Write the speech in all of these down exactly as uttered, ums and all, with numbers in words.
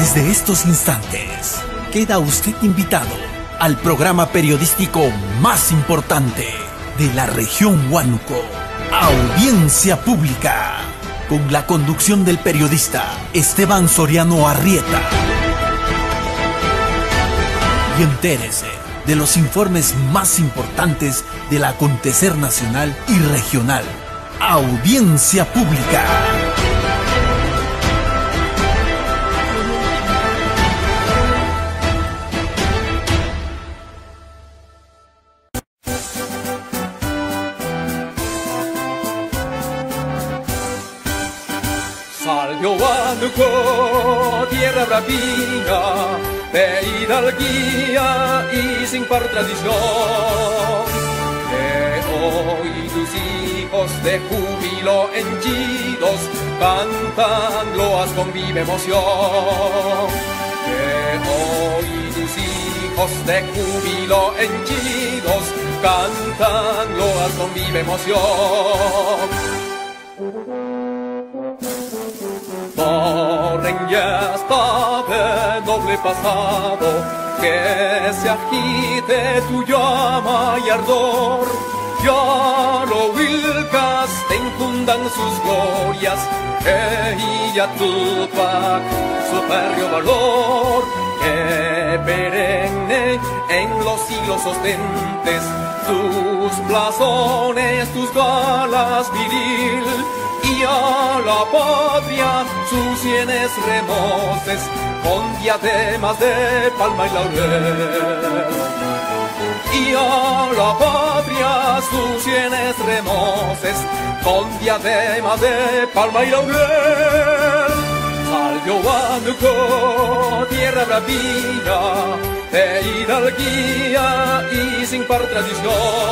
Desde estos instantes, queda usted invitado al programa periodístico más importante de la región Huánuco, Audiencia Pública, con la conducción del periodista Esteban Soriano Arrieta. Y entérese de los informes más importantes del acontecer nacional y regional. Audiencia Pública. Salió Huánuco, tierra bravía, de hidalguía y sin par tradición, que hoy tus hijos de júbilo henchidos cantan loas con viva emoción, que hoy tus hijos de júbilo henchidos cantan loas con viva emoción. Corren ya hasta de noble pasado, que se agite tu llama y ardor, ya lo Huilcas te infundan sus glorias, e Iyatulpac su férreo valor, que perenne en los siglos ostentes tus blasones, tus galas viril, y a la patria sus sienes remoces con diademas de palma y laurel. Y a la patria sus sienes remoces con diademas de palma y laurel. Salió Huánuco, tierra bravía, de hidalguía y sin par tradición,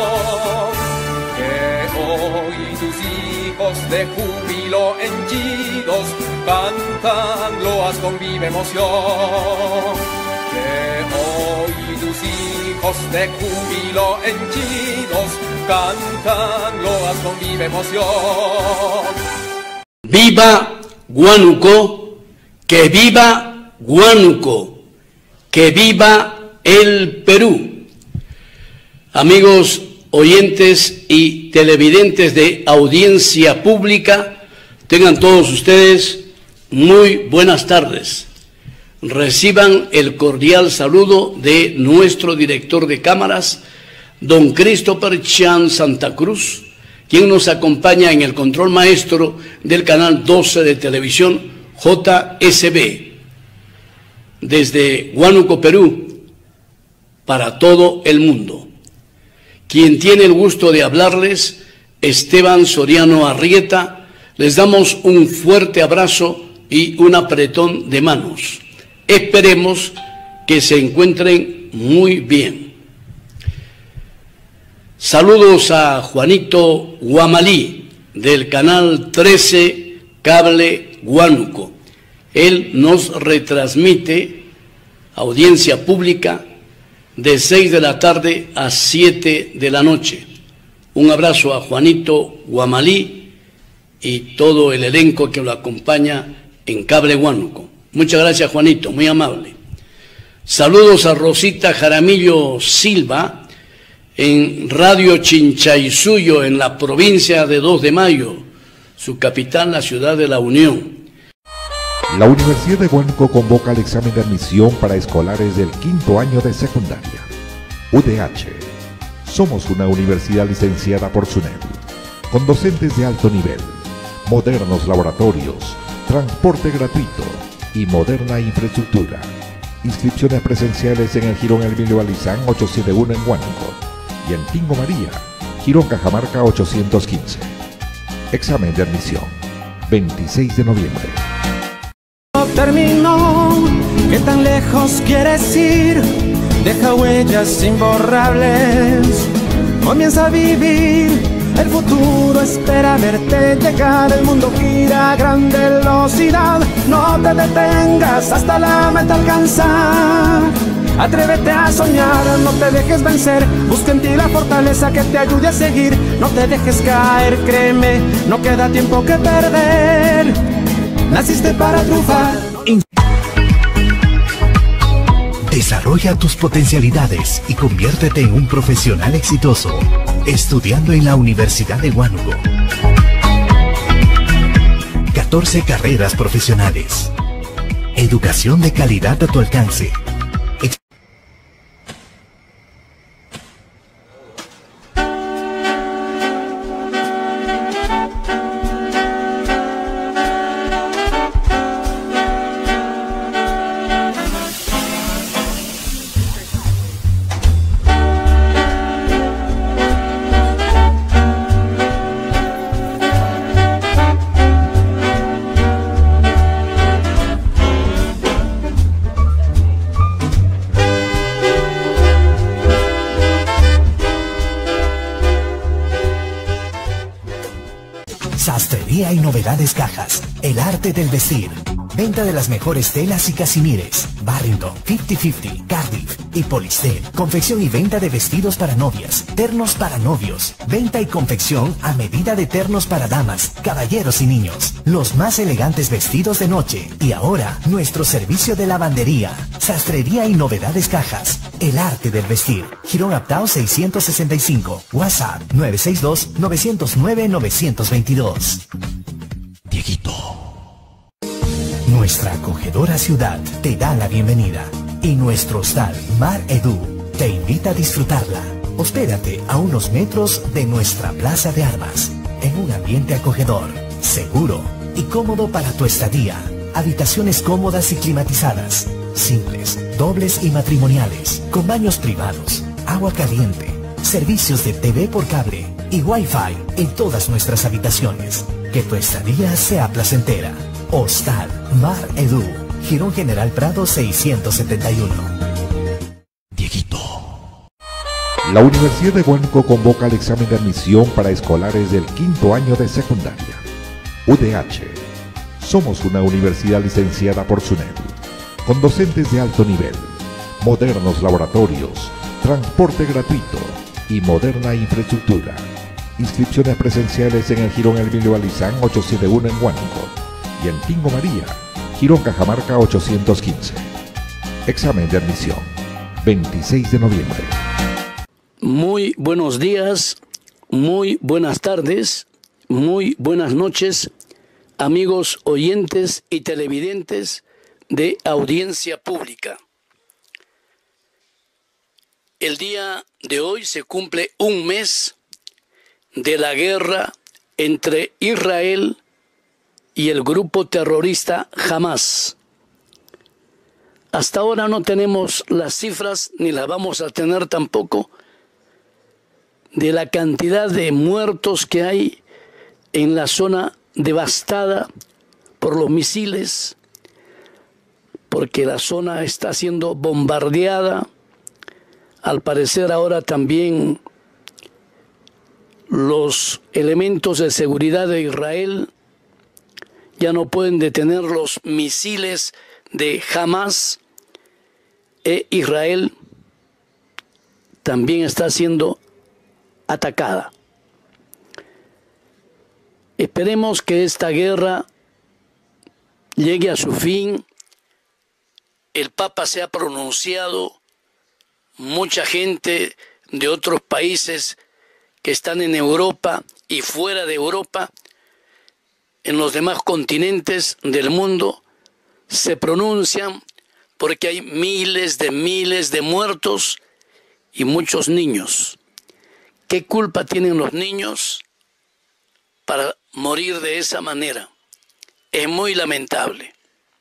que hoy tus hijos de júbilo henchidos cantan loas con viva emoción, que hoy tus hijos de júbilo henchidos cantan loas con viva emoción. ¡Viva Huánuco! ¡Que viva Huánuco! ¡Que viva el Perú! Amigos oyentes y televidentes de Audiencia Pública, tengan todos ustedes muy buenas tardes. Reciban el cordial saludo de nuestro director de cámaras, don Christopher Chan Santa Cruz, quien nos acompaña en el control maestro del canal doce de televisión J S B, desde Huánuco, Perú, para todo el mundo. Quien tiene el gusto de hablarles, Esteban Soriano Arrieta, les damos un fuerte abrazo y un apretón de manos. Esperemos que se encuentren muy bien. Saludos a Juanito Guamalí, del canal trece Cable Huánuco. Él nos retransmite Audiencia Pública de seis de la tarde a siete de la noche. Un abrazo a Juanito Guamalí y todo el elenco que lo acompaña en Cable Huánuco. Muchas gracias, Juanito, muy amable. Saludos a Rosita Jaramillo Silva en Radio Chinchaysuyo, en la provincia de dos de mayo, su capital, la ciudad de La Unión. La Universidad de Huánuco convoca al examen de admisión para escolares del quinto año de secundaria. U D H. Somos una universidad licenciada por SUNED, con docentes de alto nivel, modernos laboratorios, transporte gratuito y moderna infraestructura. Inscripciones presenciales en el Jirón Emilio Balizán ochocientos setenta y uno en Huánuco y en Tingo María, Jirón Cajamarca ochocientos quince. Examen de admisión, veintiséis de noviembre. Terminó, ¿qué tan lejos quieres ir? Deja huellas imborrables, comienza a vivir, el futuro espera verte llegar, el mundo gira a gran velocidad, no te detengas hasta la meta alcanzar, atrévete a soñar, no te dejes vencer, busca en ti la fortaleza que te ayude a seguir, no te dejes caer, créeme, no queda tiempo que perder. Naciste para triunfar. Desarrolla tus potencialidades y conviértete en un profesional exitoso, estudiando en la Universidad de Huánuco. catorce carreras profesionales. Educación de calidad a tu alcance. Ex Sastrería y novedades cajas. El arte del vestir. Venta de las mejores telas y casimires. Barrington, cincuenta cincuenta, Cardiff y Polistel. Confección y venta de vestidos para novias. Ternos para novios. Venta y confección a medida de ternos para damas, caballeros y niños. Los más elegantes vestidos de noche. Y ahora, nuestro servicio de lavandería. Sastrería y novedades cajas. El arte del vestir. Girón Aptao seiscientos sesenta y cinco. WhatsApp nueve seis dos, nueve cero nueve, nueve dos dos. Dieguito. Nuestra acogedora ciudad te da la bienvenida y nuestro hostal Mar Edu te invita a disfrutarla. Hospédate a unos metros de nuestra plaza de armas, en un ambiente acogedor, seguro y cómodo para tu estadía. Habitaciones cómodas y climatizadas, simples, dobles y matrimoniales, con baños privados, agua caliente, servicios de T V por cable y Wi-Fi en todas nuestras habitaciones. Que tu estadía sea placentera. Hostal Mar Edu, Girón General Prado seiscientos setenta y uno. Dieguito. La Universidad de Huánuco convoca al examen de admisión para escolares del quinto año de secundaria. U D H. Somos una universidad licenciada por SUNED, con docentes de alto nivel, modernos laboratorios, transporte gratuito y moderna infraestructura. Inscripciones presenciales en el Girón Emilio Alizán ochocientos setenta y uno en Huánuco y en Tingo María, Girón Cajamarca ochocientos quince. Examen de admisión, veintiséis de noviembre. Muy buenos días, muy buenas tardes, muy buenas noches, amigos oyentes y televidentes de Audiencia Pública. El día de hoy se cumple un mes de la guerra entre Israel y el grupo terrorista Hamas. Hasta ahora no tenemos las cifras, ni las vamos a tener tampoco, de la cantidad de muertos que hay en la zona devastada por los misiles, porque la zona está siendo bombardeada. Al parecer ahora también los elementos de seguridad de Israel ya no pueden detener los misiles de Hamas, e Israel también está siendo atacada. Esperemos que esta guerra llegue a su fin. El Papa se ha pronunciado, mucha gente de otros países que están en Europa y fuera de Europa, en los demás continentes del mundo, se pronuncian porque hay miles de miles de muertos y muchos niños. ¿Qué culpa tienen los niños para morir de esa manera? Es muy lamentable.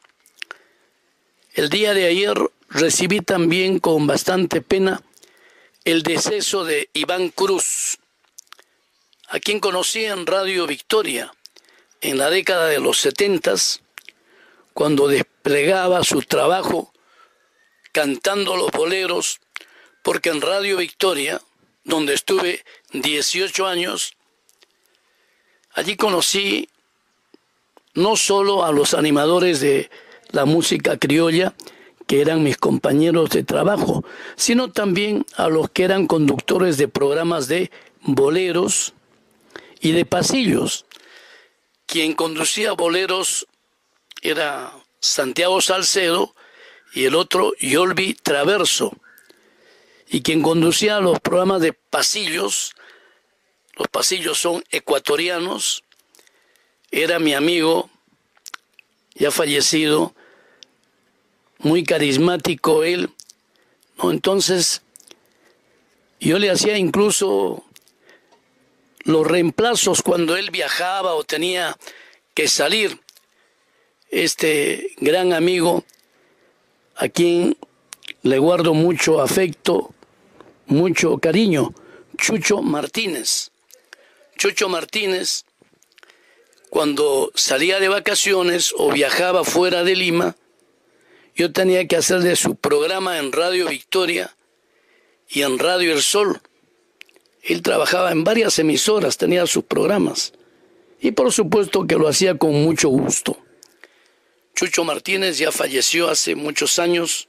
El día de ayer recibí también con bastante pena el deceso de Iván Cruz, a quien conocí en Radio Victoria en la década de los setentas, cuando desplegaba su trabajo cantando los boleros, porque en Radio Victoria, donde estuve dieciocho años, allí conocí no solo a los animadores de la música criolla, que eran mis compañeros de trabajo, sino también a los que eran conductores de programas de boleros y de pasillos. Quien conducía boleros era Santiago Salcedo y el otro Yolvi Traverso. Y quien conducía los programas de pasillos, los pasillos son ecuatorianos, era mi amigo, ya fallecido, muy carismático él, ¿no? Entonces, yo le hacía incluso los reemplazos cuando él viajaba o tenía que salir. Este gran amigo, a quien le guardo mucho afecto, mucho cariño, Chucho Martínez. Chucho Martínez, cuando salía de vacaciones o viajaba fuera de Lima, yo tenía que hacerle su programa en Radio Victoria y en Radio El Sol. Él trabajaba en varias emisoras, tenía sus programas. Y por supuesto que lo hacía con mucho gusto. Chucho Martínez ya falleció hace muchos años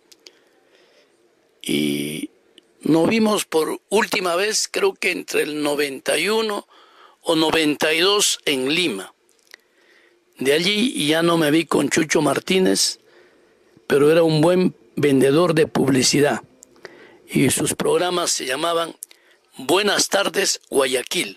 y nos vimos por última vez, creo que entre el noventa y uno o noventa y dos en Lima. De allí ya no me vi con Chucho Martínez, pero era un buen vendedor de publicidad y sus programas se llamaban Buenas tardes, Guayaquil.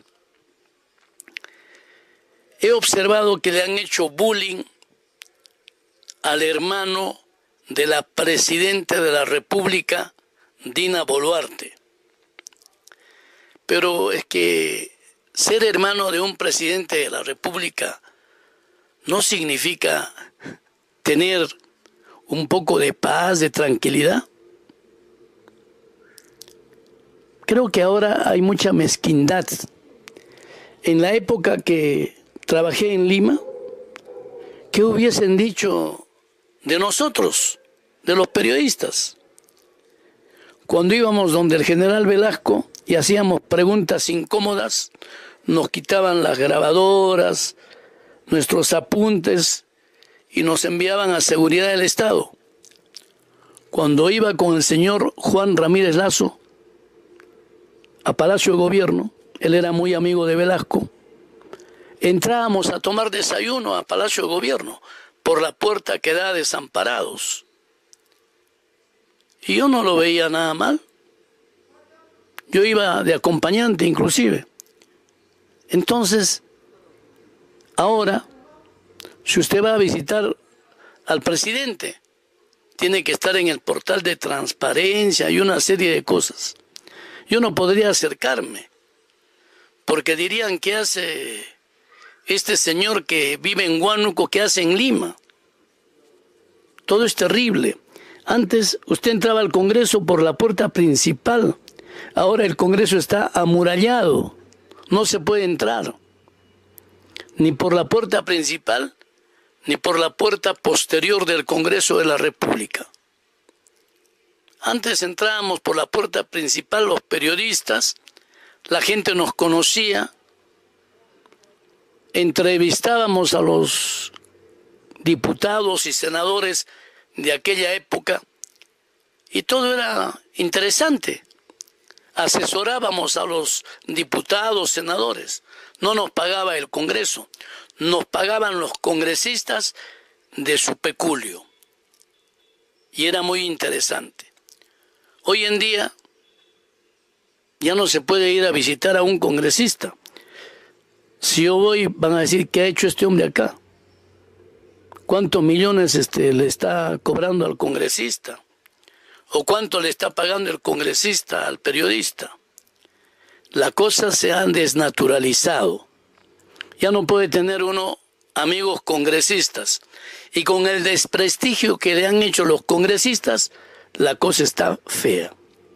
He observado que le han hecho bullying al hermano de la presidenta de la República, Dina Boluarte. Pero es que ser hermano de un presidente de la República no significa tener un poco de paz, de tranquilidad. Creo que ahora hay mucha mezquindad. En la época que trabajé en Lima, ¿qué hubiesen dicho de nosotros, de los periodistas? Cuando íbamos donde el general Velasco y hacíamos preguntas incómodas, nos quitaban las grabadoras, nuestros apuntes y nos enviaban a Seguridad del Estado. Cuando iba con el señor Juan Ramírez Lazo a Palacio de Gobierno, él era muy amigo de Velasco, entrábamos a tomar desayuno a Palacio de Gobierno por la puerta que da a Desamparados. Y yo no lo veía nada mal. Yo iba de acompañante inclusive. Entonces, ahora, si usted va a visitar al presidente, tiene que estar en el portal de transparencia y una serie de cosas. Yo no podría acercarme, porque dirían que hace este señor que vive en Huánuco, que hace en Lima. Todo es terrible. Antes usted entraba al Congreso por la puerta principal. Ahora el Congreso está amurallado. No se puede entrar. Ni por la puerta principal, ni por la puerta posterior del Congreso de la República. Antes entrábamos por la puerta principal los periodistas, la gente nos conocía, entrevistábamos a los diputados y senadores de aquella época y todo era interesante. Asesorábamos a los diputados, senadores. No nos pagaba el Congreso, nos pagaban los congresistas de su peculio. Y era muy interesante. Hoy en día ya no se puede ir a visitar a un congresista. Si yo voy, van a decir, ¿qué ha hecho este hombre acá? ¿Cuántos millones este, le está cobrando al congresista? ¿O cuánto le está pagando el congresista al periodista? Las cosas se han desnaturalizado. Ya no puede tener uno amigos congresistas. Y con el desprestigio que le han hecho los congresistas, la cosa está fea.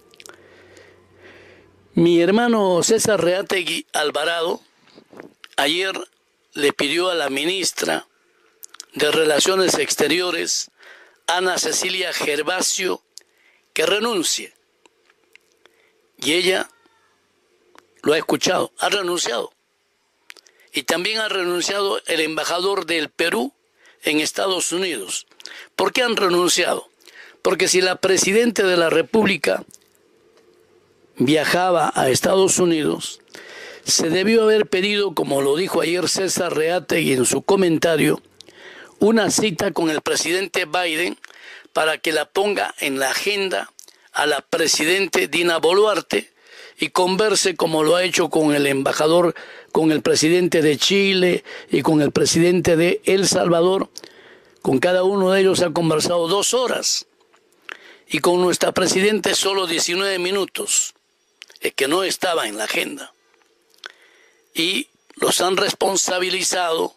Mi hermano César Reátegui Alvarado ayer le pidió a la ministra de Relaciones Exteriores, Ana Cecilia Gervasio, que renuncie. Y ella lo ha escuchado, ha renunciado. Y también ha renunciado el embajador del Perú en Estados Unidos. ¿Por qué han renunciado? Porque si la presidenta de la República viajaba a Estados Unidos, se debió haber pedido, como lo dijo ayer César Reátegui en su comentario, una cita con el presidente Biden para que la ponga en la agenda a la presidente Dina Boluarte y converse como lo ha hecho con el embajador, con el presidente de Chile y con el presidente de El Salvador. Con cada uno de ellos ha conversado dos horas y con nuestra presidenta solo diecinueve minutos, es que no estaba en la agenda. Y los han responsabilizado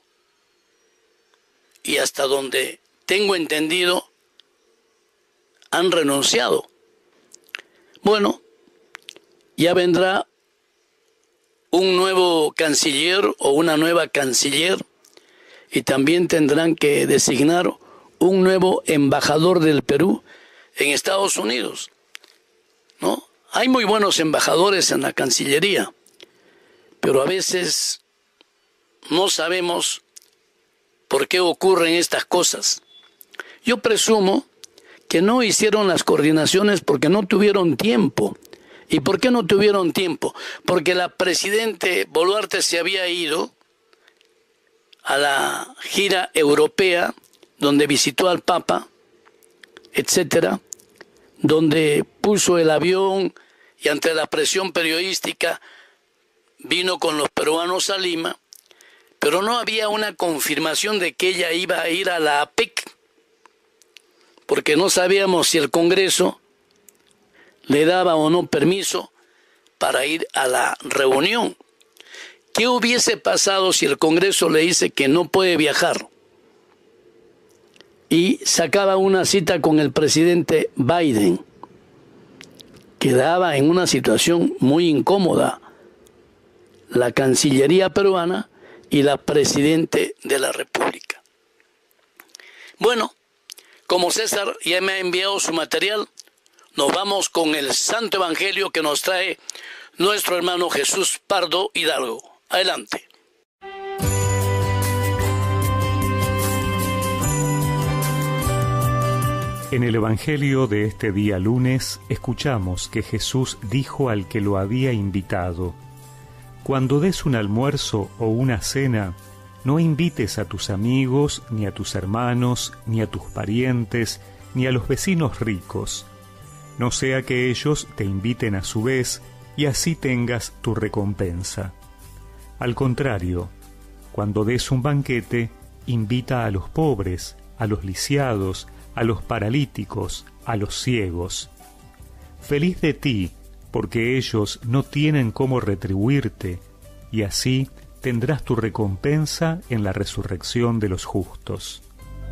y hasta donde tengo entendido han renunciado. Bueno, ya vendrá un nuevo canciller o una nueva canciller y también tendrán que designar un nuevo embajador del Perú en Estados Unidos, ¿no? Hay muy buenos embajadores en la Cancillería, pero a veces no sabemos por qué ocurren estas cosas. Yo presumo que no hicieron las coordinaciones porque no tuvieron tiempo. ¿Y por qué no tuvieron tiempo? Porque la presidente Boluarte se había ido a la gira europea, donde visitó al Papa, etcétera, donde puso el avión y ante la presión periodística vino con los peruanos a Lima, pero no había una confirmación de que ella iba a ir a la A P E C, porque no sabíamos si el Congreso le daba o no permiso para ir a la reunión. ¿Qué hubiese pasado si el Congreso le dice que no puede viajar y sacaba una cita con el presidente Biden? Quedaba en una situación muy incómoda la Cancillería peruana y la Presidente de la República. Bueno, como César ya me ha enviado su material, nos vamos con el Santo Evangelio que nos trae nuestro hermano Jesús Pardo Hidalgo. Adelante. En el Evangelio de este día lunes escuchamos que Jesús dijo al que lo había invitado: cuando des un almuerzo o una cena, no invites a tus amigos, ni a tus hermanos, ni a tus parientes, ni a los vecinos ricos, no sea que ellos te inviten a su vez y así tengas tu recompensa. Al contrario, cuando des un banquete, invita a los pobres, a los lisiados, a los paralíticos, a los ciegos. Feliz de ti, porque ellos no tienen cómo retribuirte, y así tendrás tu recompensa en la resurrección de los justos.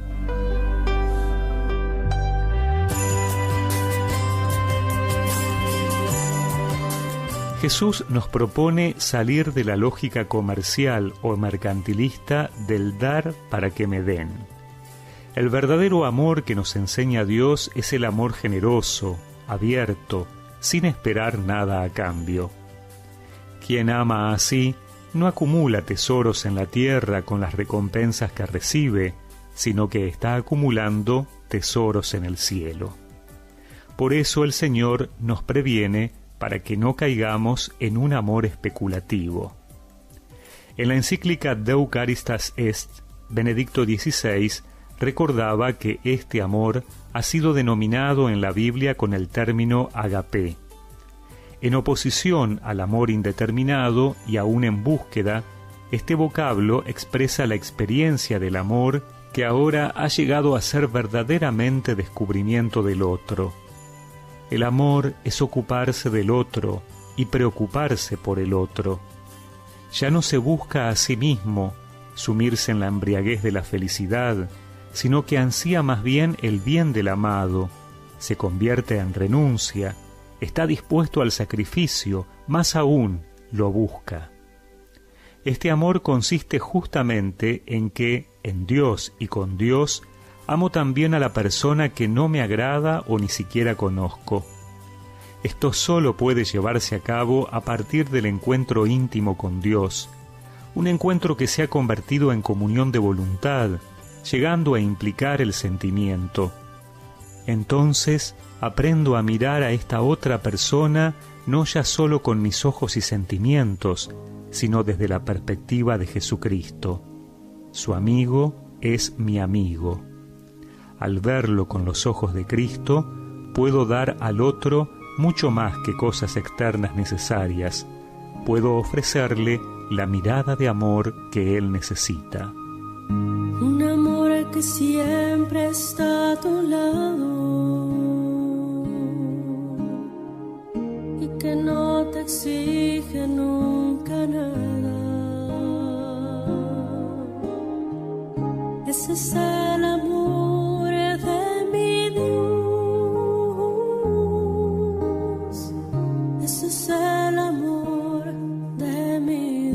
Jesús nos propone salir de la lógica comercial o mercantilista del dar para que me den. El verdadero amor que nos enseña Dios es el amor generoso, abierto, sin esperar nada a cambio. Quien ama así no acumula tesoros en la tierra con las recompensas que recibe, sino que está acumulando tesoros en el cielo. Por eso el Señor nos previene para que no caigamos en un amor especulativo. En la encíclica Deu Caristas Est, Benedicto dieciséis recordaba que este amor ha sido denominado en la Biblia con el término agapé. En oposición al amor indeterminado y aún en búsqueda, este vocablo expresa la experiencia del amor que ahora ha llegado a ser verdaderamente descubrimiento del otro. El amor es ocuparse del otro y preocuparse por el otro. Ya no se busca a sí mismo sumirse en la embriaguez de la felicidad, sino que ansía más bien el bien del amado, se convierte en renuncia, está dispuesto al sacrificio, más aún lo busca. Este amor consiste justamente en que, en Dios y con Dios, amo también a la persona que no me agrada o ni siquiera conozco. Esto solo puede llevarse a cabo a partir del encuentro íntimo con Dios, un encuentro que se ha convertido en comunión de voluntad, llegando a implicar el sentimiento. Entonces aprendo a mirar a esta otra persona no ya solo con mis ojos y sentimientos, sino desde la perspectiva de Jesucristo, su amigo es mi amigo. Al verlo con los ojos de Cristo, puedo dar al otro mucho más que cosas externas necesarias. Puedo ofrecerle la mirada de amor que él necesita. Un amor que siempre está a tu lado y que no te exige nunca nada. Ese es el amor de mi Dios. Ese es el amor de mi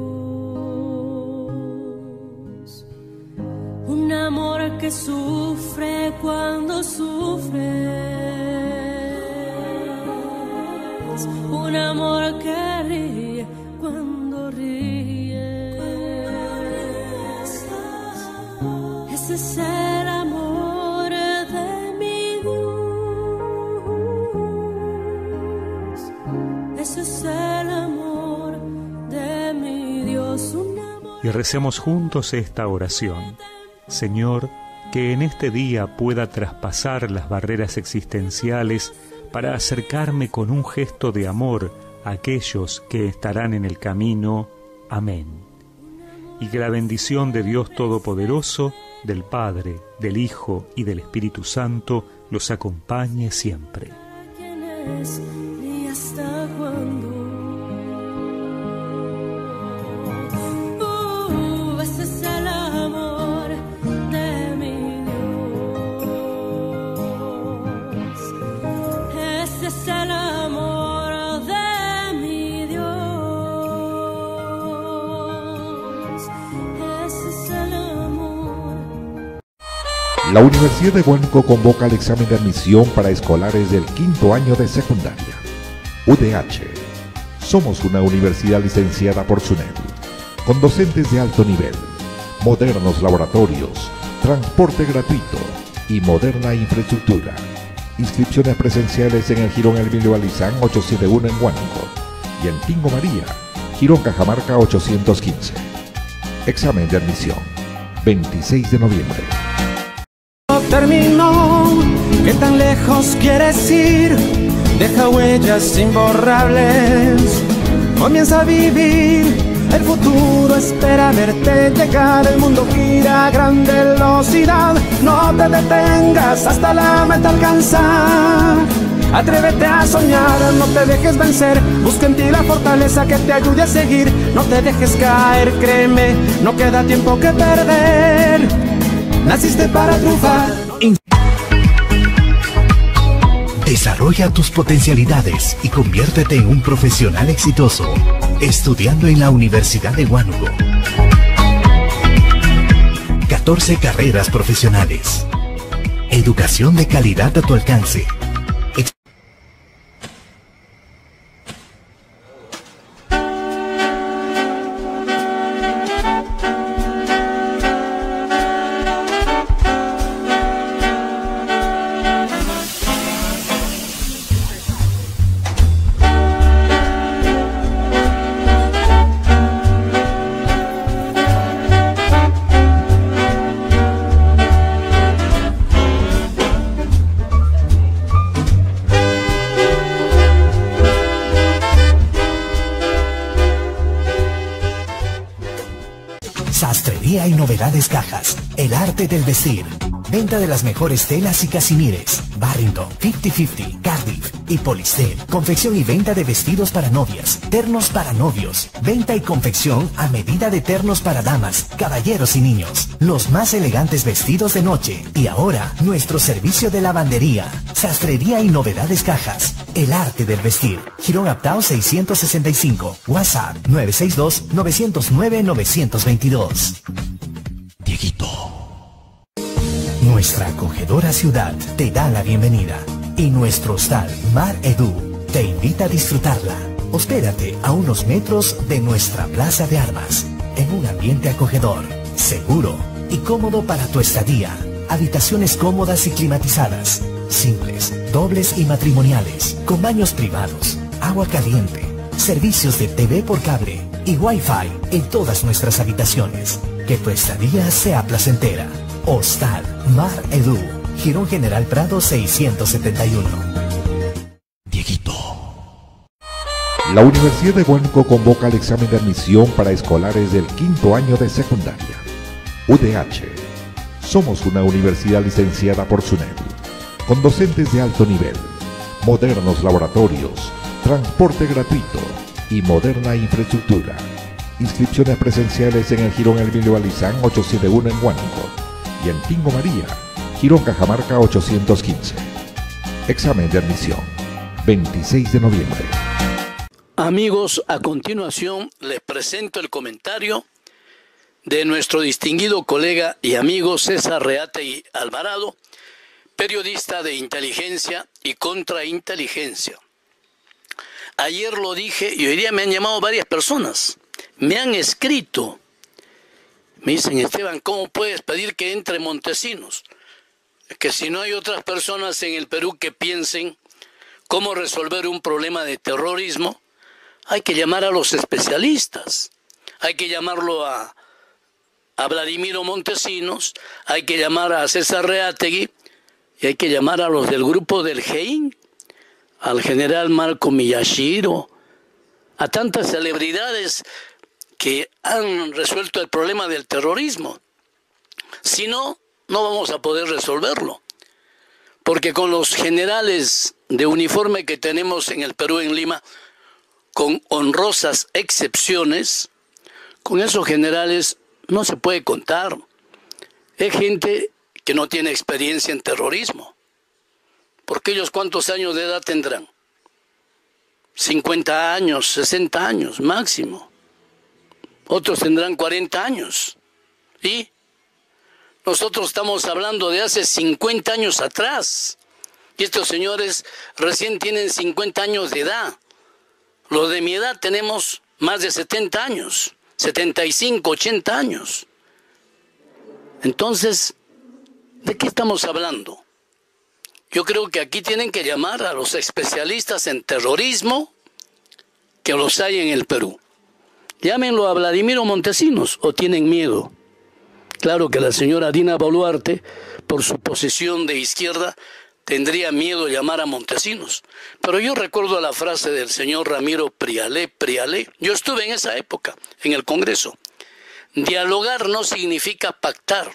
Dios. Un amor que sufre cuando sufres. Un amor que ríe cuando ríes. Ese es el amor de mi Dios. Ese es el amor de mi Dios. Un amor. Y recemos juntos esta oración. Señor, que en este día pueda traspasar las barreras existenciales para acercarme con un gesto de amor a aquellos que estarán en el camino. Amén. Y que la bendición de Dios Todopoderoso, del Padre, del Hijo y del Espíritu Santo los acompañe siempre. ¿Quién es y hasta cuándo? Uh, ese es el amor de mi Dios. Ese es el amor de mi Dios. Ese es el amor. La Universidad de Huánuco convoca al examen de admisión para escolares del quinto año de secundaria. U D H. Somos una universidad licenciada por SUNED, con docentes de alto nivel, modernos laboratorios, transporte gratuito y moderna infraestructura. Inscripciones presenciales en el Jirón Emilio Alizán ochocientos setenta y uno en Huánuco y en Tingo María, Jirón Cajamarca ochocientos quince. Examen de admisión, veintiséis de noviembre. Terminó, ¿qué tan lejos quieres ir? Deja huellas imborrables. Comienza a vivir, el futuro espera verte llegar. El mundo gira a gran velocidad. No te detengas hasta la meta alcanzar. Atrévete a soñar, no te dejes vencer. Busca en ti la fortaleza que te ayude a seguir. No te dejes caer, créeme, no queda tiempo que perder. Naciste para triunfar. Desarrolla tus potencialidades y conviértete en un profesional exitoso, estudiando en la Universidad de Huánuco. catorce carreras profesionales. Educación de calidad a tu alcance. Sastrería y novedades cajas. El arte del vestir. Venta de las mejores telas y casimires. Barrington, cincuenta cincuenta, Cardiff y Polistel. Confección y venta de vestidos para novias, ternos para novios. Venta y confección a medida de ternos para damas, caballeros y niños. Los más elegantes vestidos de noche. Y ahora, nuestro servicio de lavandería. Sastrería y novedades cajas. El arte del vestir. Jirón Aptao seiscientos sesenta y cinco. WhatsApp nueve seis dos, nueve cero nueve, nueve dos dos. Dieguito. Nuestra acogedora ciudad te da la bienvenida y nuestro hostal Mar Edu te invita a disfrutarla. Hospédate a unos metros de nuestra plaza de armas, en un ambiente acogedor, seguro y cómodo para tu estadía. Habitaciones cómodas y climatizadas, simples, dobles y matrimoniales, con baños privados, agua caliente, servicios de T V por cable y Wi-Fi en todas nuestras habitaciones. Que tu estadía sea placentera. Hostal Mar Edu, Girón General Prado seiscientos setenta y uno. Dieguito. La Universidad de Huánuco convoca al examen de admisión para escolares del quinto año de secundaria. U D H. Somos una universidad licenciada por SUNED, con docentes de alto nivel, modernos laboratorios, transporte gratuito y moderna infraestructura. Inscripciones presenciales en el Girón Emilio Alizán ochocientos setenta y uno en Huánuco y en Tingo María, Girón Cajamarca ochocientos quince. Examen de admisión, veintiséis de noviembre. Amigos, a continuación les presento el comentario de nuestro distinguido colega y amigo César Reategui Alvarado, periodista de inteligencia y contrainteligencia. Ayer lo dije y hoy día me han llamado varias personas, me han escrito, me dicen: Esteban, ¿cómo puedes pedir que entre Montesinos? Que si no hay otras personas en el Perú que piensen cómo resolver un problema de terrorismo, hay que llamar a los especialistas, hay que llamarlo a, a Vladimiro Montesinos, hay que llamar a César Reategui y hay que llamar a los del grupo del G E I N, al general Marco Miyashiro, a tantas celebridades que han resuelto el problema del terrorismo. Si no, no vamos a poder resolverlo, porque con los generales de uniforme que tenemos en el Perú, en Lima, con honrosas excepciones, con esos generales no se puede contar. Es gente que no tiene experiencia en terrorismo, porque ellos ¿cuántos años de edad tendrán? cincuenta años, sesenta años máximo. Otros tendrán cuarenta años. ¿Y? Nosotros estamos hablando de hace cincuenta años atrás. Y estos señores recién tienen cincuenta años de edad. Los de mi edad tenemos más de setenta años, setenta y cinco, ochenta años. Entonces, ¿de qué estamos hablando? Yo creo que aquí tienen que llamar a los especialistas en terrorismo que los hay en el Perú. Llámenlo a Vladimiro Montesinos, o tienen miedo. Claro que la señora Dina Boluarte, por su posición de izquierda, tendría miedo de llamar a Montesinos. Pero yo recuerdo la frase del señor Ramiro Prialé, Prialé. Yo estuve en esa época, en el Congreso. Dialogar no significa pactar.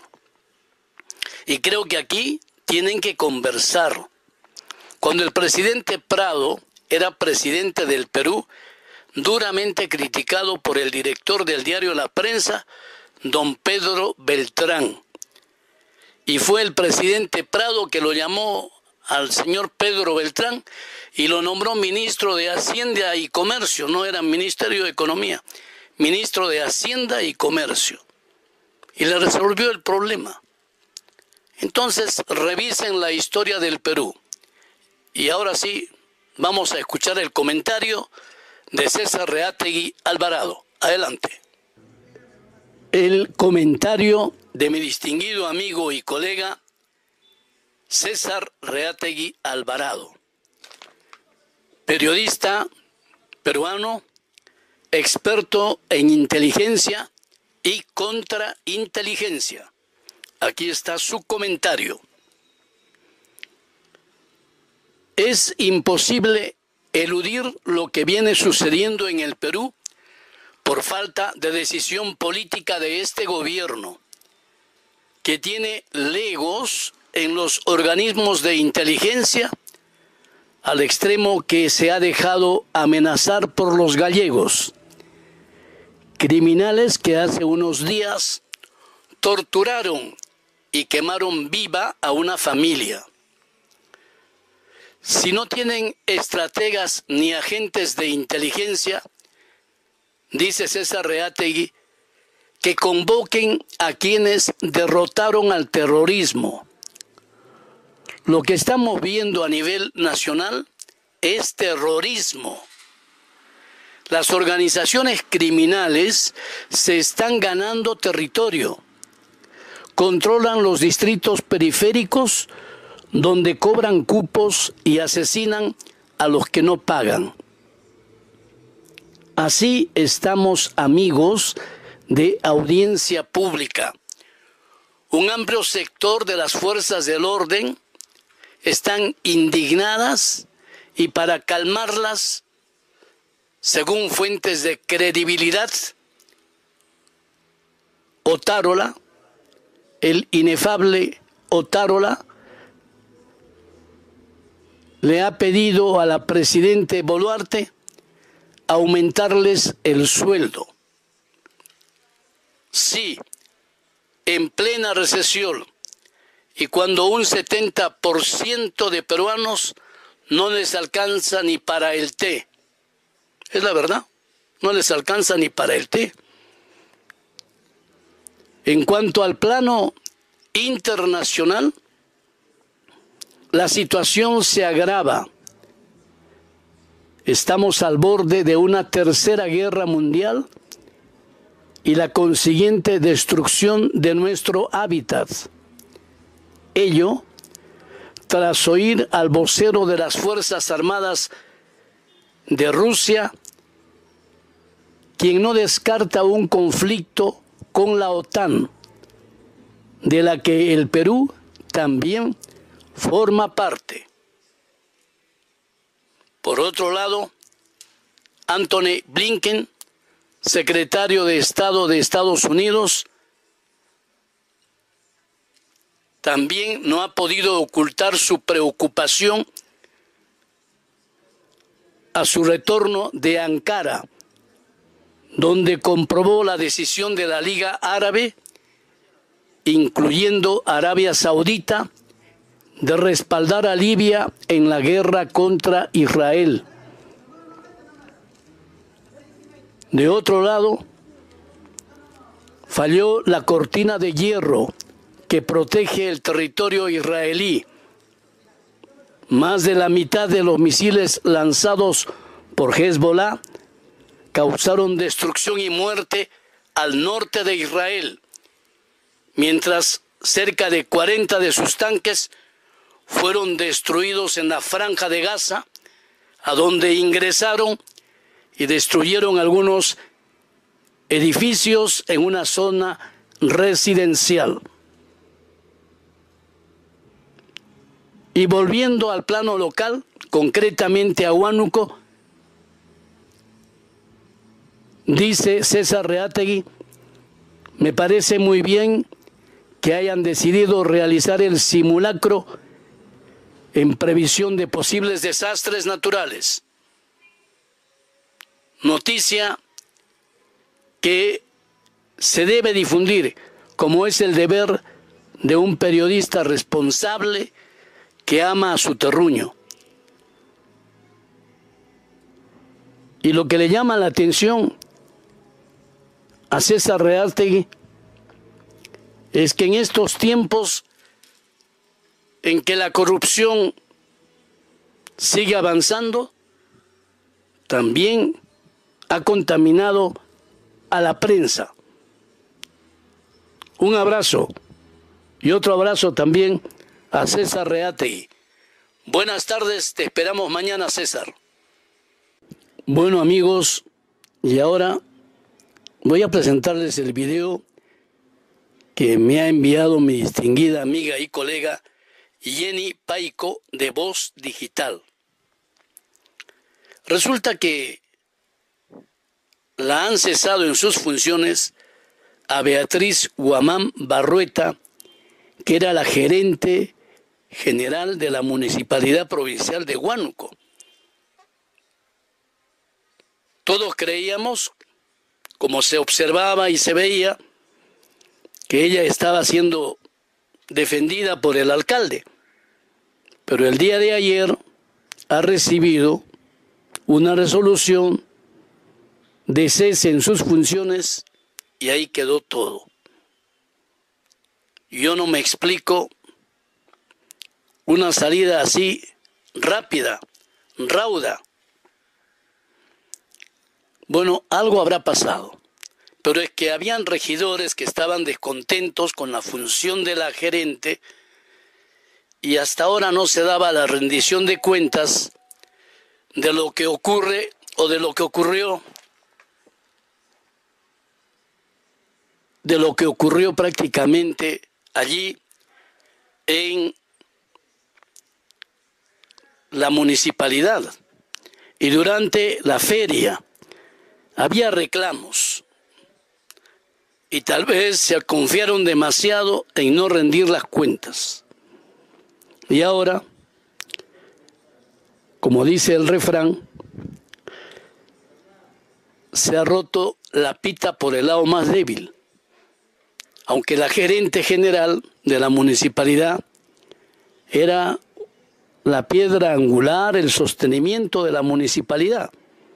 Y creo que aquí tienen que conversar. Cuando el presidente Prado era presidente del Perú, duramente criticado por el director del diario La Prensa, don Pedro Beltrán. Y fue el presidente Prado que lo llamó al señor Pedro Beltrán y lo nombró ministro de Hacienda y Comercio, no era Ministerio de Economía, ministro de Hacienda y Comercio. Y le resolvió el problema. Entonces, revisen la historia del Perú. Y ahora sí, vamos a escuchar el comentario de César Reategui Alvarado. Adelante. El comentario de mi distinguido amigo y colega César Reategui Alvarado, periodista peruano, experto en inteligencia y contrainteligencia. Aquí está su comentario. Es imposible eludir lo que viene sucediendo en el Perú por falta de decisión política de este gobierno, que tiene legos en los organismos de inteligencia al extremo que se ha dejado amenazar por los gallegos, criminales que hace unos días torturaron y quemaron viva a una familia. Si no tienen estrategas ni agentes de inteligencia, dice César Reategui, que convoquen a quienes derrotaron al terrorismo. Lo que estamos viendo a nivel nacional es terrorismo. Las organizaciones criminales se están ganando territorio. Controlan los distritos periféricos donde cobran cupos y asesinan a los que no pagan. Así estamos, amigos, de audiencia pública. Un amplio sector de las fuerzas del orden están indignadas y para calmarlas, según fuentes de credibilidad, Otárola, el inefable Otárola, le ha pedido a la presidenta Boluarte aumentarles el sueldo. Sí, en plena recesión y cuando un setenta por ciento de peruanos no les alcanza ni para el té. Es la verdad, no les alcanza ni para el té. En cuanto al plano internacional, la situación se agrava. Estamos al borde de una tercera guerra mundial y la consiguiente destrucción de nuestro hábitat. Ello, tras oír al vocero de las Fuerzas Armadas de Rusia, quien no descarta un conflicto con la OTAN, de la que el Perú también forma parte. Por otro lado, Antony Blinken, secretario de Estado de Estados Unidos, también no ha podido ocultar su preocupación a su retorno de Ankara, donde comprobó la decisión de la Liga Árabe, incluyendo Arabia Saudita, de respaldar a Libia en la guerra contra Israel. De otro lado, falló la cortina de hierro que protege el territorio israelí. Más de la mitad de los misiles lanzados por Hezbollah causaron destrucción y muerte al norte de Israel, mientras cerca de cuarenta de sus tanques fueron destruidos en la franja de Gaza, a donde ingresaron y destruyeron algunos edificios en una zona residencial. Y volviendo al plano local, concretamente a Huánuco, dice César Reátegui, me parece muy bien que hayan decidido realizar el simulacro en previsión de posibles desastres naturales. Noticia que se debe difundir, como es el deber de un periodista responsable que ama a su terruño. Y lo que le llama la atención a César Reátegui es que en estos tiempos en que la corrupción sigue avanzando, también ha contaminado a la prensa. Un abrazo y otro abrazo también a César Reátegui. Buenas tardes, te esperamos mañana, César. Bueno, amigos, y ahora voy a presentarles el video que me ha enviado mi distinguida amiga y colega Jenny Paico de Voz Digital. Resulta que la han cesado en sus funciones a Beatriz Guamán Barrueta, que era la gerente general de la Municipalidad Provincial de Huánuco. Todos creíamos, como se observaba y se veía, que ella estaba siendo defendida por el alcalde. Pero el día de ayer ha recibido una resolución de cese en sus funciones y ahí quedó todo. Yo no me explico una salida así rápida, rauda. Bueno, algo habrá pasado, pero es que habían regidores que estaban descontentos con la función de la gerente y hasta ahora no se daba la rendición de cuentas de lo que ocurre o de lo que ocurrió de lo que ocurrió prácticamente allí en la municipalidad. Y durante la feria había reclamos y tal vez se confiaron demasiado en no rendir las cuentas. Y ahora, como dice el refrán, se ha roto la pita por el lado más débil. Aunque la gerente general de la municipalidad era la piedra angular, el sostenimiento de la municipalidad.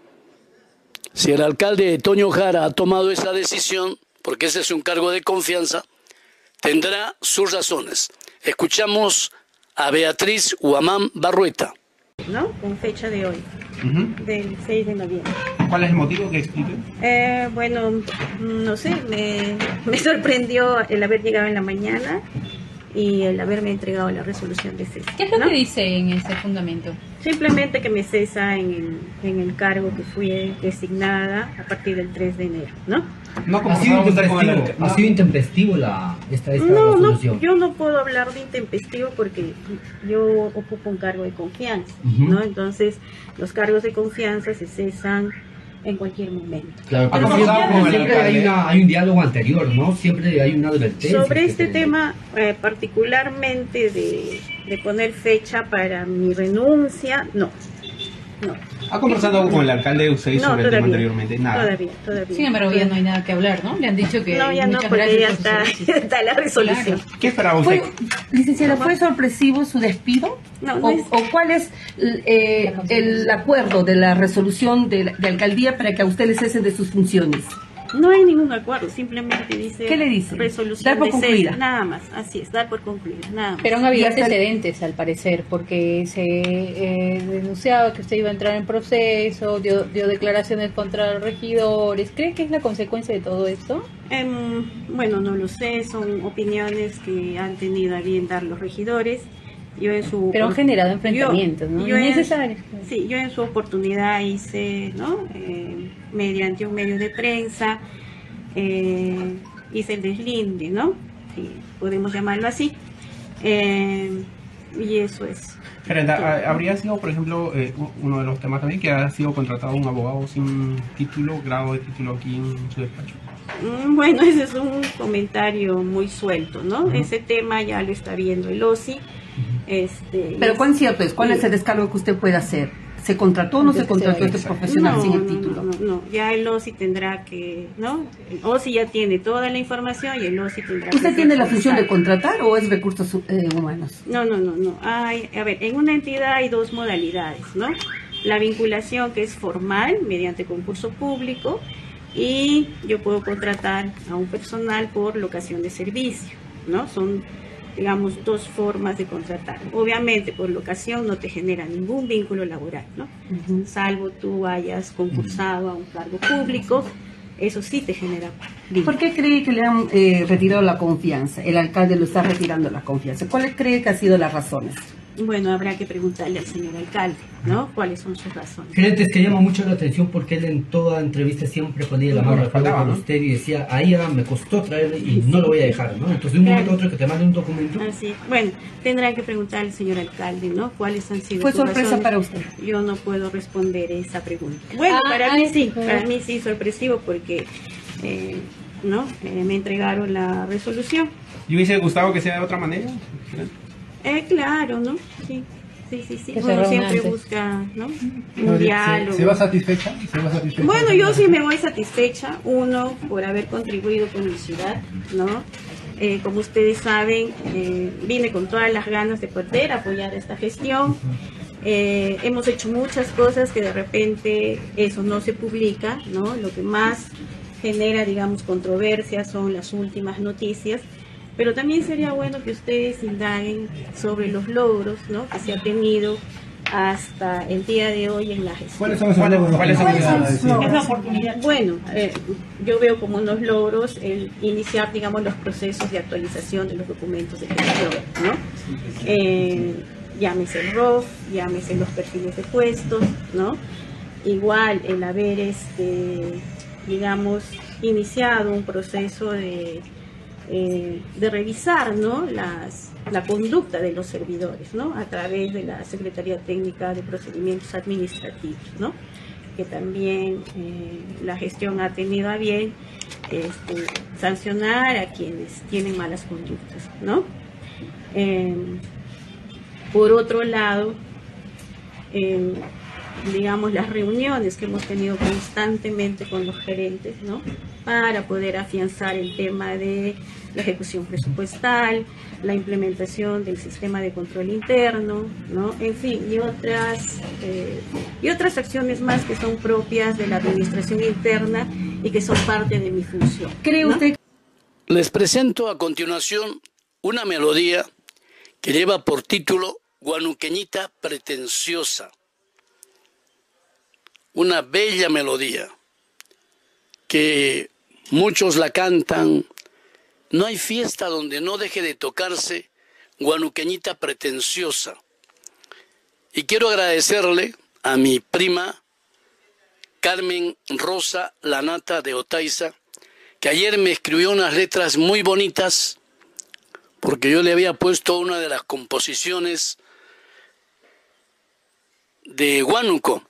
Si el alcalde Toño Jara ha tomado esa decisión, porque ese es un cargo de confianza, tendrá sus razones. Escuchamos a Beatriz Huamán Barrueta. ¿No? Con fecha de hoy, uh-huh. del seis de noviembre. ¿Cuál es el motivo que explique? Eh, bueno, no sé, me, me sorprendió el haber llegado en la mañana y el haberme entregado la resolución de cese. ¿Qué es lo ¿no? que dice en ese fundamento? Simplemente que me cesa en el, en el cargo que fui designada a partir del tres de enero, ¿no? No, como ha sido intempestivo, el... no. ha sido intempestivo la, esta, esta no, resolución. No, yo no puedo hablar de intempestivo porque yo ocupo un cargo de confianza, uh-huh. ¿no? Entonces, los cargos de confianza se cesan en cualquier momento. Claro, pero pero siempre, siempre hay, una, hay un diálogo anterior, ¿no? Siempre hay una advertencia. Sobre este tema, eh, particularmente de, de poner fecha para mi renuncia, no. No. ¿Ha conversado con el alcalde de Usey no, sobre todavía, el tema anteriormente? Nada. Todavía, todavía. Sin embargo, ya no hay nada que hablar, ¿no? Le han dicho que... No, ya no, porque ya está, ya está la resolución. Claro. ¿Qué esperaba usted? ¿Fue, licenciada, ¿fue sorpresivo su despido? No, no o, es... ¿O cuál es eh, el acuerdo de la resolución de, la, de alcaldía para que a usted le cesen de sus funciones? No hay ningún acuerdo, simplemente dice... ¿Qué le dice? Resolución dar por de concluida. cese, nada más, así es, dar por concluida, nada más. Pero han habido antecedentes, al parecer, porque se eh, denunciaba que usted iba a entrar en proceso, dio, dio declaraciones contra los regidores. ¿Cree que es la consecuencia de todo esto? Eh, bueno, no lo sé, son opiniones que han tenido a bien dar los regidores. Yo en su Pero han generado enfrentamientos, yo, ¿no? Yo Innecesarios. En, sí, yo en su oportunidad hice, ¿no? Eh, mediante un medio de prensa, eh, hice el deslinde, ¿no? Sí, podemos llamarlo así. Eh, y eso es. Gerenta, ¿habría sido, por ejemplo, eh, uno de los temas también que ha sido contratado un abogado sin título, grado de título aquí en su despacho? Bueno, ese es un comentario muy suelto, ¿no? Uh-huh. Ese tema ya lo está viendo el O S I. Este, Pero ¿cuán cierto es? ¿Cuál sí. es el descargo que usted puede hacer? ¿Se contrató o no se contrató este profesional no, sin el no, título? No, no, no, ya el O S I tendrá que, ¿no? El O S I ya tiene toda la información y el O S I tendrá que... ¿Usted tiene la función de contratar o es recursos eh, humanos? No, no, no, no. Hay, a ver, en una entidad hay dos modalidades, ¿no? La vinculación, que es formal, mediante concurso público, y yo puedo contratar a un personal por locación de servicio, ¿no? Son, digamos, dos formas de contratar. Obviamente, por locación no te genera ningún vínculo laboral, ¿no? Uh-huh. Salvo tú hayas concursado a un cargo público, eso sí te genera vínculo. ¿Por qué cree que le han eh, retirado la confianza? El alcalde lo está retirando la confianza. ¿Cuáles cree que han sido las razones? Bueno, habrá que preguntarle al señor alcalde, ¿no? ¿Cuáles son sus razones? Gerente, es que llama mucho la atención porque él en toda entrevista siempre ponía la mano al fuego con usted y decía, ahí me costó traerle y no lo voy a dejar, ¿no? Entonces de un momento a otro que te mande un documento. Así, bueno, tendrá que preguntar al señor alcalde, ¿no? ¿Cuáles han sido ¿Fue sus sorpresa razones? para usted? Yo no puedo responder esa pregunta. Bueno, ah, para ay, mí sí, pero... para mí sí sorpresivo porque, eh, ¿no? Eh, me entregaron la resolución. ¿Y hubiese gustado que sea de otra manera? Eh, claro, ¿no? Sí. Sí, sí, sí. Que Uno siempre antes. busca, ¿no? Un no, diálogo. ¿Se, ¿Se va satisfecha? ¿Se va satisfecha? Bueno, yo sí me voy satisfecha, uno, por haber contribuido con mi ciudad, ¿no? Eh, como ustedes saben, eh, vine con todas las ganas de poder apoyar esta gestión. Eh, hemos hecho muchas cosas que de repente eso no se publica, ¿no? Lo que más genera, digamos, controversia son las últimas noticias. Pero también sería bueno que ustedes indaguen sobre los logros, ¿no? que se ha tenido hasta el día de hoy en la gestión. ¿Cuáles son esos logros? ¿Cuáles son esos logros? Es la oportunidad. Bueno, eh, yo veo como unos logros el iniciar, digamos, los procesos de actualización de los documentos de gestión, ¿no? Eh, llámese el R O F, llámese los perfiles de puestos, ¿no? Igual el haber, este, digamos, iniciado un proceso de, eh, de revisar, ¿no?, las, la conducta de los servidores, ¿no?, a través de la Secretaría Técnica de Procedimientos Administrativos, ¿no?, que también eh, la gestión ha tenido a bien este, sancionar a quienes tienen malas conductas, ¿no? Eh, por otro lado, eh, digamos, las reuniones que hemos tenido constantemente con los gerentes, ¿no?, para poder afianzar el tema de la ejecución presupuestal, la implementación del sistema de control interno, ¿no?, en fin, y otras, eh, y otras acciones más que son propias de la administración interna y que son parte de mi función. ¿Cree usted? Les presento a continuación una melodía que lleva por título Guanuqueñita Pretenciosa. Una bella melodía que muchos la cantan. No hay fiesta donde no deje de tocarse Guanuqueñita Pretenciosa. Y quiero agradecerle a mi prima Carmen Rosa Lanata de Otaiza, que ayer me escribió unas letras muy bonitas, porque yo le había puesto una de las composiciones de Huánuco,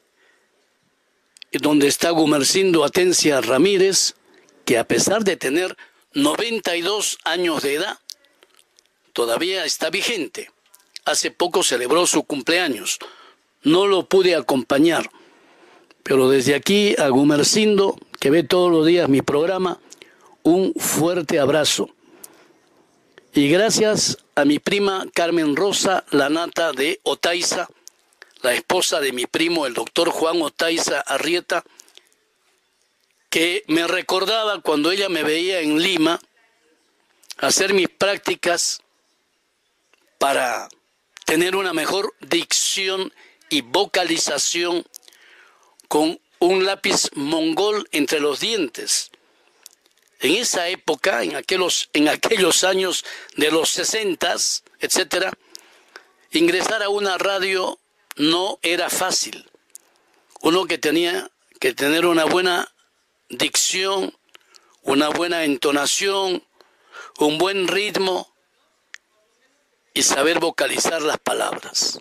donde está Gumersindo Atencia Ramírez, que a pesar de tener noventa y dos años de edad, todavía está vigente. Hace poco celebró su cumpleaños. No lo pude acompañar, pero desde aquí a Gumersindo, que ve todos los días mi programa, un fuerte abrazo. Y gracias a mi prima Carmen Rosa Lanata de Otaiza, la esposa de mi primo, el doctor Juan Otaiza Arrieta, que me recordaba cuando ella me veía en Lima hacer mis prácticas para tener una mejor dicción y vocalización con un lápiz mongol entre los dientes. En esa época, en aquellos, en aquellos años de los sesentas, etcétera, ingresar a una radio no era fácil. Uno que tenía que tener una buena dicción, una buena entonación, un buen ritmo y saber vocalizar las palabras.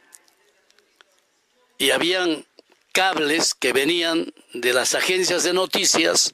Y habían cables que venían de las agencias de noticias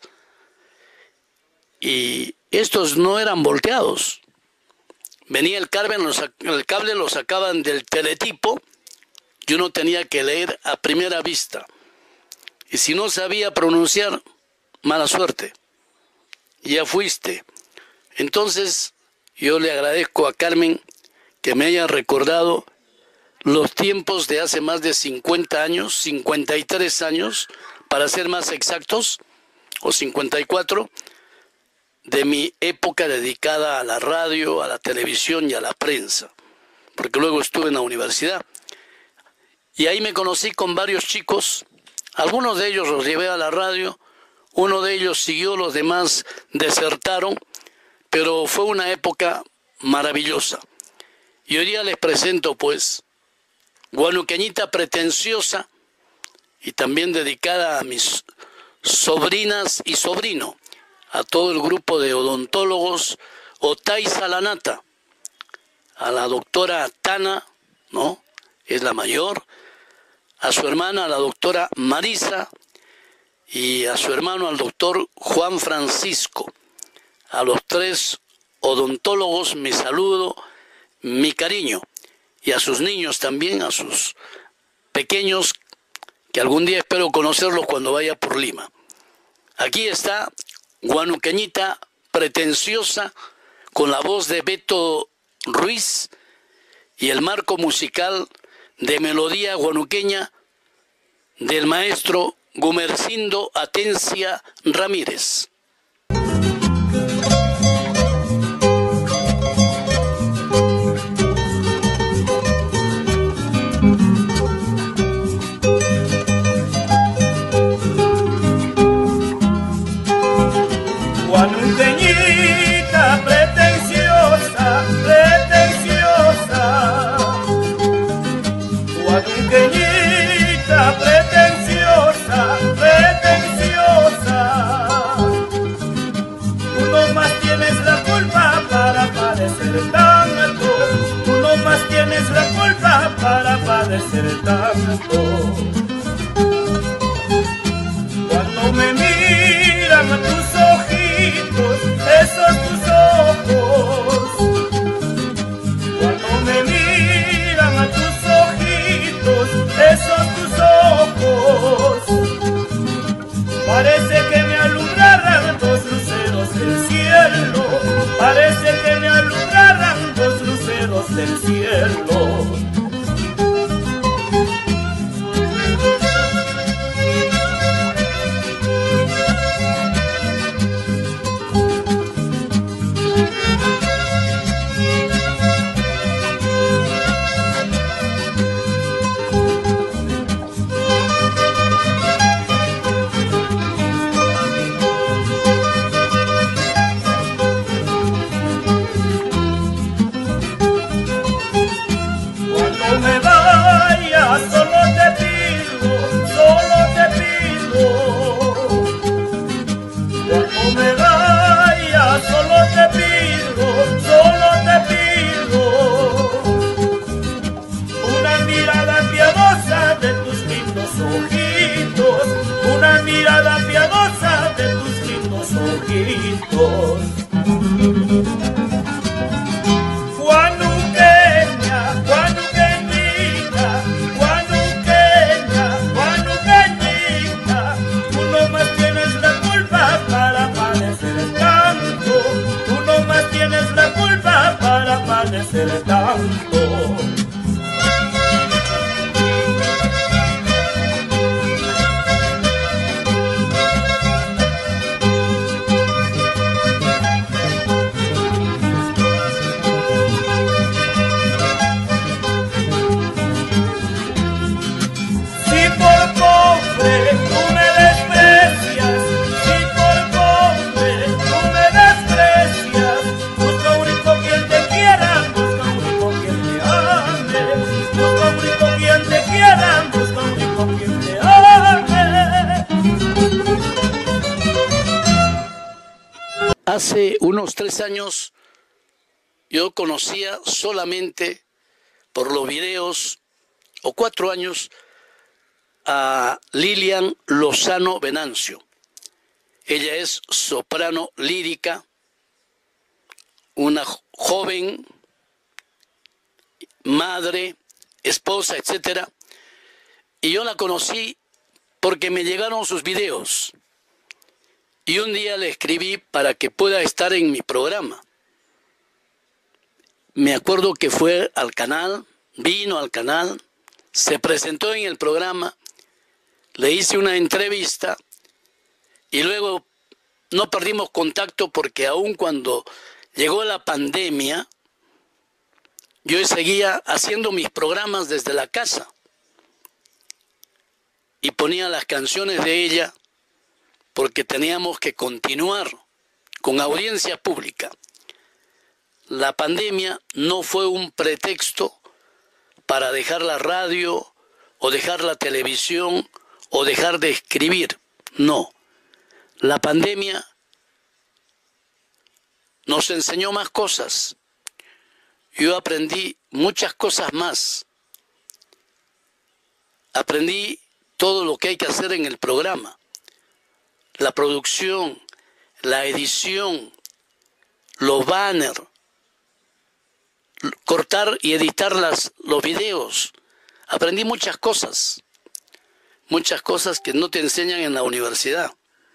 y estos no eran volteados. Venía el cable, el cable lo sacaban del teletipo y uno tenía que leer a primera vista. Y si no sabía pronunciar, mala suerte, ya fuiste. Entonces yo le agradezco a Carmen que me haya recordado los tiempos de hace más de cincuenta años, cincuenta y tres años, para ser más exactos, o cincuenta y cuatro, de mi época dedicada a la radio, a la televisión y a la prensa, porque luego estuve en la universidad. Y ahí me conocí con varios chicos, algunos de ellos los llevé a la radio, uno de ellos siguió, los demás desertaron, pero fue una época maravillosa. Y hoy día les presento pues Guanuqueñita Pretenciosa, y también dedicada a mis sobrinas y sobrino, a todo el grupo de odontólogos Otaiza Lanata, a la doctora Tana, ¿no?, es la mayor, a su hermana, la doctora Marisa, y a su hermano, al doctor Juan Francisco. A los tres odontólogos mi saludo, mi cariño, y a sus niños también, a sus pequeños, que algún día espero conocerlos cuando vaya por Lima. Aquí está Guanuqueñita Pretenciosa, con la voz de Beto Ruiz y el marco musical de melodía guanuqueña del maestro Gumersindo Atencia Ramírez. Guanuqueñita pretenciosa, pretenciosa, Guanuqueñita pretenciosa, pretenciosa. más tienes la culpa para padecer tanto. Cuando me miran a tus ojitos, esos tus ojos, cuando me miran a tus ojitos, esos tus ojos, parece que me alumbraran dos luceros del cielo, parece que me alumbraran dos luceros del cielo. Una mirada piadosa de tus lindos ojitos. Juanuqueña, Juanuqueñita, Juanuqueña, Juanuqueñita, tú no más tienes la culpa para padecer tanto, tú no más tienes la culpa para padecer tanto. Hace unos tres años yo conocía solamente por los videos, o cuatro años, a Lilian Lozano Venancio. Ella es soprano lírica, una joven, madre, esposa, etcétera. Y yo la conocí porque me llegaron sus videos. Y un día le escribí para que pueda estar en mi programa. Me acuerdo que fue al canal, vino al canal, se presentó en el programa, le hice una entrevista y luego no perdimos contacto porque aun cuando llegó la pandemia, yo seguía haciendo mis programas desde la casa y ponía las canciones de ella porque teníamos que continuar con audiencia pública. La pandemia no fue un pretexto para dejar la radio o dejar la televisión o dejar de escribir. No. La pandemia nos enseñó más cosas. Yo aprendí muchas cosas más. Aprendí todo lo que hay que hacer en el programa. La producción, la edición, los banners, cortar y editar las, los videos. Aprendí muchas cosas, muchas cosas que no te enseñan en la universidad.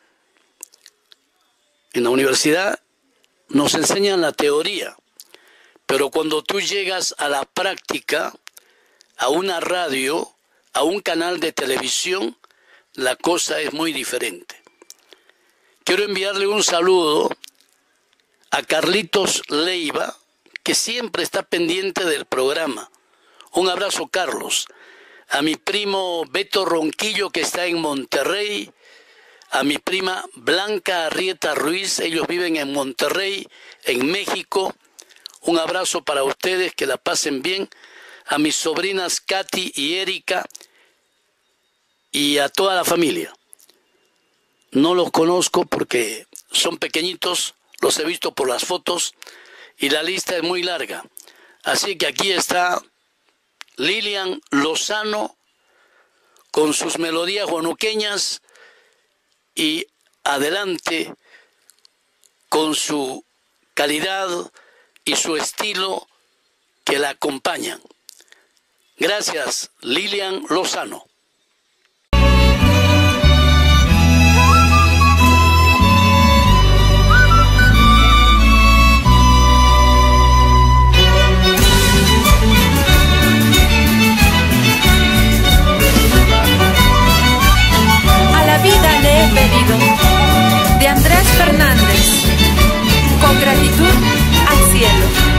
En la universidad nos enseñan la teoría, pero cuando tú llegas a la práctica, a una radio, a un canal de televisión, la cosa es muy diferente. Quiero enviarle un saludo a Carlitos Leiva, que siempre está pendiente del programa. Un abrazo, Carlos. A mi primo Beto Ronquillo, que está en Monterrey. A mi prima Blanca Arrieta Ruiz, ellos viven en Monterrey, en México. Un abrazo para ustedes, que la pasen bien. A mis sobrinas Katy y Erika y a toda la familia. No los conozco porque son pequeñitos, los he visto por las fotos y la lista es muy larga. Así que aquí está Lilian Lozano con sus melodías huanuqueñas y adelante con su calidad y su estilo que la acompañan. Gracias, Lilian Lozano. A la vida le he pedido, de Andrés Fernández, con gratitud al cielo.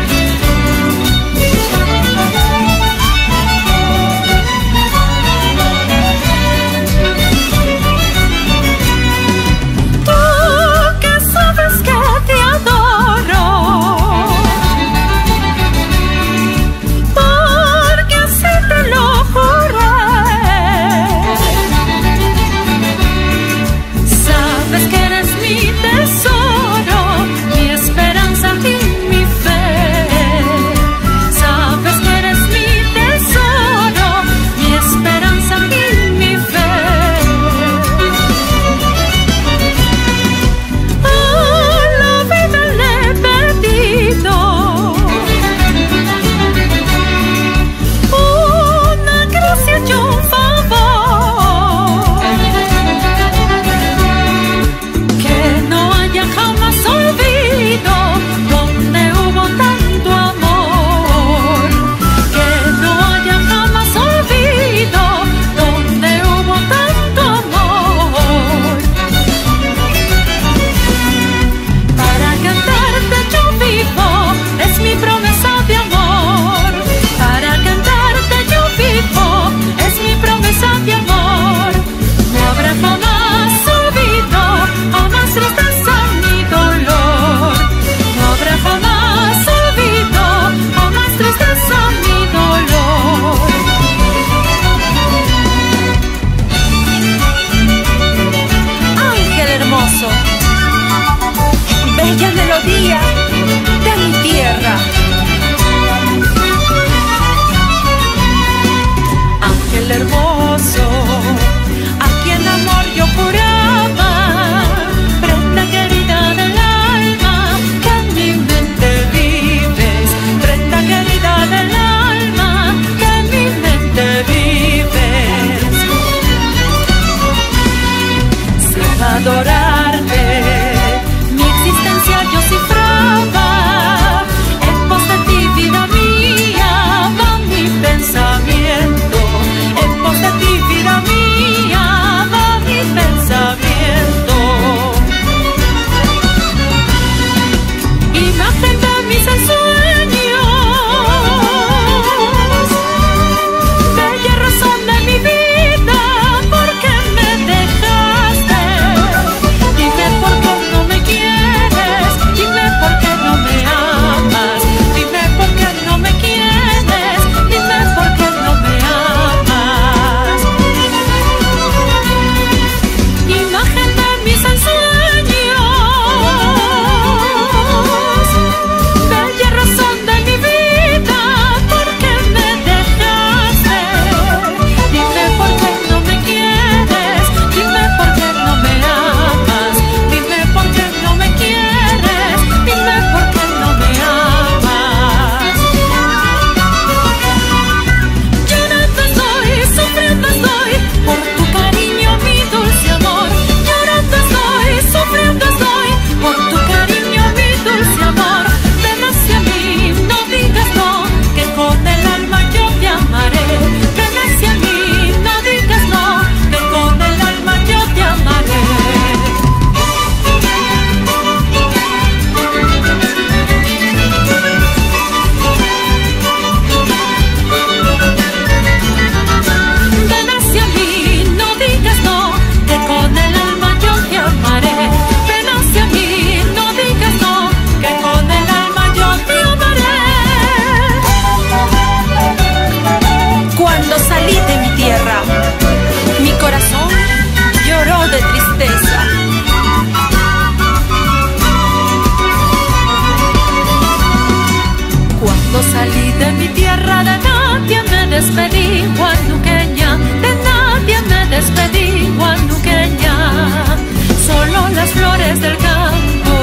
de nadie me despedí, guanuqueña, de nadie me despedí, guanuqueña, solo las flores del campo,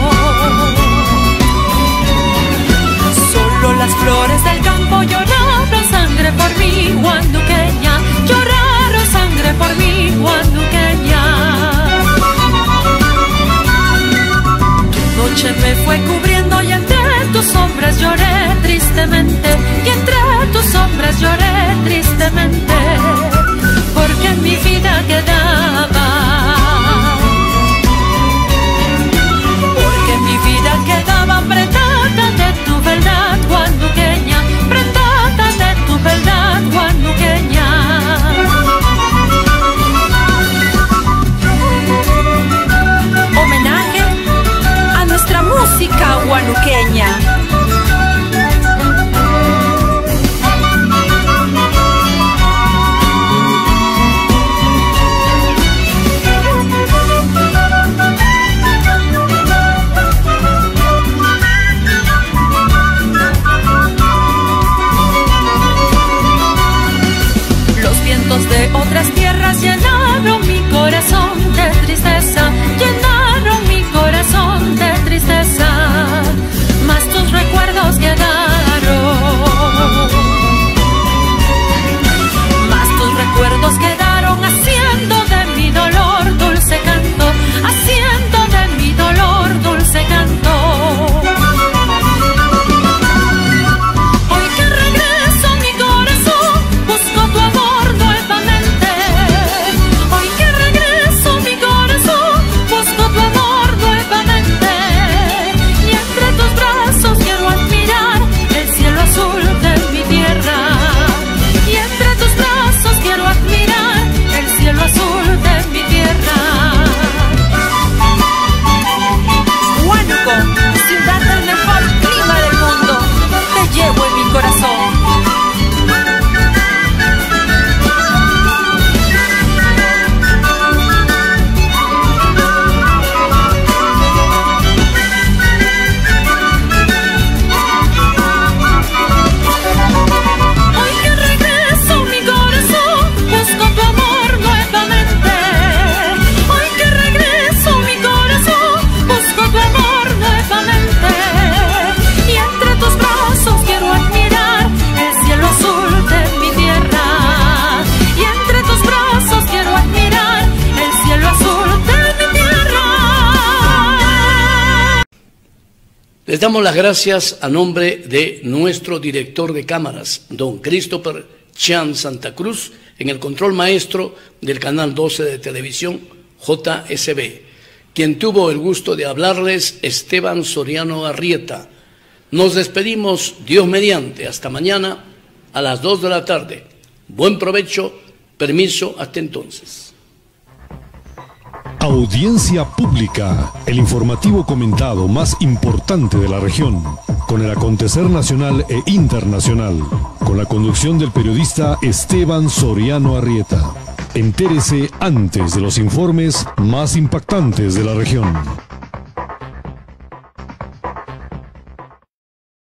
solo las flores del campo lloraron sangre por mí, guanuqueña, lloraron sangre por mí, guanuqueña. Tu noche me fue cubriendo y entre tus sombras lloré tristemente, y entre tus sombras lloré tristemente, porque en mi vida quedaba, porque en mi vida quedaba prendada de tu verdad, guanuqueña, prendada de tu verdad, guanuqueña. Homenaje a nuestra música guanuqueña. De otras tierras llenaron mi corazón de tristeza, llenaron mi corazón de tristeza, mas tus recuerdos quedaron, mas tus recuerdos quedaron haciendo de mi dolor dulce canto, haciendo de mi dolor dulce canto. Hoy que regreso mi corazón busco tu amor nuevamente, hoy que regreso mi corazón busco tu amor nuevamente, y entre tus brazos quiero admirar el cielo azul de mi tierra, y entre tus brazos quiero admirar el cielo azul de mi tierra. Huánuco, ciudad del mejor clima del mundo, te llevo en mi corazón. Hoy que regreso mi corazón busco tu amor nuevamente, hoy que regreso mi corazón busco tu amor nuevamente, y entre tus brazos quiero admirar el cielo azul de mi tierra, y entre tus brazos quiero admirar el cielo azul de mi tierra. Les damos las gracias a nombre de nuestro director de cámaras, don Christopher Chan Santa Cruz, en el control maestro del canal doce de televisión J S B, quien tuvo el gusto de hablarles, Esteban Soriano Arrieta. Nos despedimos, Dios mediante, hasta mañana a las dos de la tarde. Buen provecho, permiso, hasta entonces. Audiencia pública, el informativo comentado más importante de la región, con el acontecer nacional e internacional, con la conducción del periodista Esteban Soriano Arrieta. Entérese antes de los informes más impactantes de la región.